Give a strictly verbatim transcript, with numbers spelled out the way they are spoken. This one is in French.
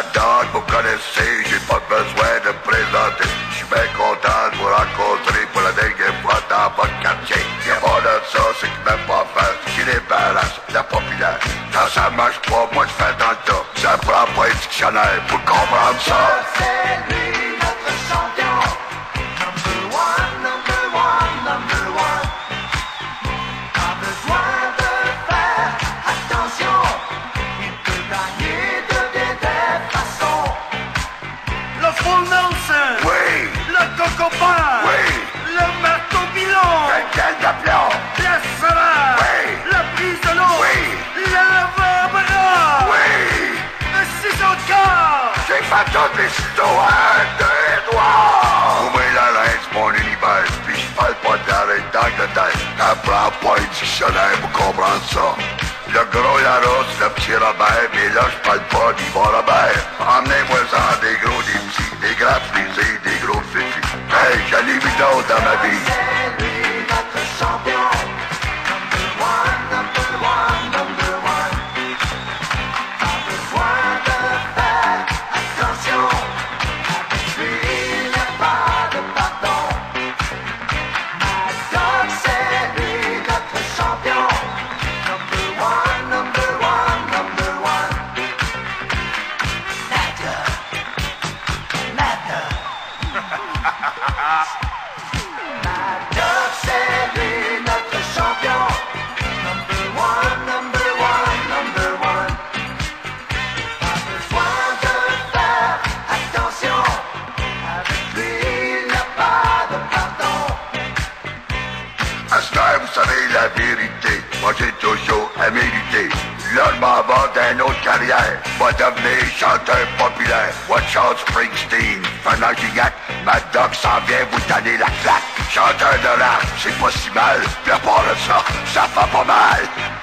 Mad Dog, vous connaissez, j'ai pas besoin de présenter. Je suis bien content de vous rencontrer pour la dernière fois dans votre quartier. Et bon de ça, c'est que même pas faire ce qui débarrasse la populaire. Quand ça marche pas, moi je fais dans le tas. Ça prend pas un dictionnaire pour comprendre ça. C'est lui notre champion. Number one, number one, number one. Pas besoin de faire attention. Il peut gagner de bien des façons. Le full Nelson. Oui, Le coco-pain. oui, Le marteau pilon. quel d'aplomb. La salade. Oui. La prise de l'eau. Oui. L'avant-bras. Oui, Le ciseau de corps. j'ai fait toutes les histoires de Edouard. Ouvrez la laisse, mon univers, puis je parle pas d'arrêt d'Angleterre. T'apprends pas un dictionnaire pour comprendre ça. Le gros Larousse, le petit Robert, mais là je parle pas d'Yvon Robert. Emmenez-moi-en des gros, des petits, des grands frisés, des gros fifis. Hey, j'en ai vu d'autres dans ma vie. C'est lui notre champion. Number one, number one, number one. Pas besoin de faire attention. Avec lui, il n'y a pas de pardon. Mad Dog, c'est lui notre champion. Number one, number one, number one. Mad Dog. Mad Dog. Mad Dog, c'est lui notre champion. Number one, number one, number one. Pas besoin de faire attention. Avec lui, il n'y a pas de pardon. À ce temps, vous savez la vérité. Moi, j'ai toujours à mériter. Là, je m'en vais dans une autre carrière. Va devenir chanteur populaire. Watch out, Springsteen. Fernand Gignac, Mad Dog s'en vient vous donner la claque. Chanteur de rap, c'est pas si mal. Puis à part de ça, ça fait pas mal.